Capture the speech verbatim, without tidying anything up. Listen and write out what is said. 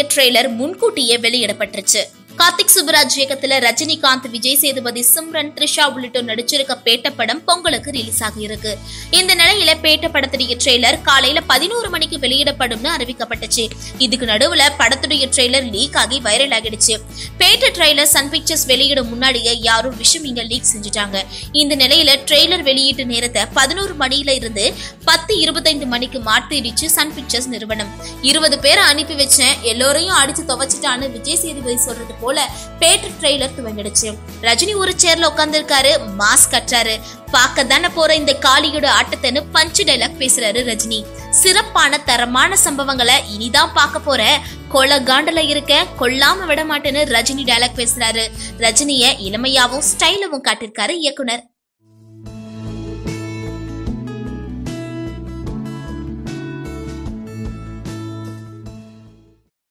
Trailer முன்கூட்டியே வெளியிடப்பட்டுருச்சு. கார்த்திக் சுப்புராஜ் இயக்கத்துல ரஜினிகாந்த், விஜய் சேதுபதி, சிம்ரன், த்ரிஷா உள்ளிட்டோர் நடிச்சிருக்க பேட்ட படம் பொங்கலுக்கு ரிலீஸ் ஆகி இருக்கு. இந்த நிலையில பேட்ட படத்துடைய ட்ரெய்லர் காலையில பதினோரு மணிக்கு வெளியிடப்படும்னு அறிவிக்கப்பட்டுச்சு. இதுக்கு நடுவுல படத்துடைய ட்ரெய்லர் லீக் ஆகி வைரல் ஆகிடுச்சு. பேட்ட ட்ரெய்லர் சன் பிக்சர்ஸ் வெளியிடும் முன்னாடியே யாரும் விஷயம் இங்க லீக் செஞ்சுட்டாங்க. இந்த நிலையில ட்ரெய்லர் வெளியீட்டு நேரத்தை பதினோரு மணியில இருந்து பத்து இருபத்தைந்து மணிக்கு மாற்றிடுச்சு சன் பிக்சர்ஸ் நிறுவனம். இருபது பேரை அனுப்பி வச்சேன், எல்லோரையும் அடிச்சு துவச்சிட்டான்னு விஜய் சேதுபதி சொல்றது போல பேட்ட ட்ரெய்லர் துவங்கிடுச்சு. ரஜினி ஒரு சேர்ல உட்கார்ந்து இருக்காரு, மாஸ்க் கட்டுறாரு. பார்க்க தானே போற இந்த காளியோட ஆட்டத்தைன்னு பஞ்சு டைலாக் பேசுறாரு ரஜினி. சிறப்பான தரமான சம்பவங்களை இனிதான் பார்க்க போற, கொலை காண்டல இருக்க, கொல்லாம விட மாட்டேன்னு ரஜினி டைலாக் பேசுறாரு. ரஜினிய இளமையாவும் ஸ்டைலவும் காட்டிருக்காரு இயக்குனர்.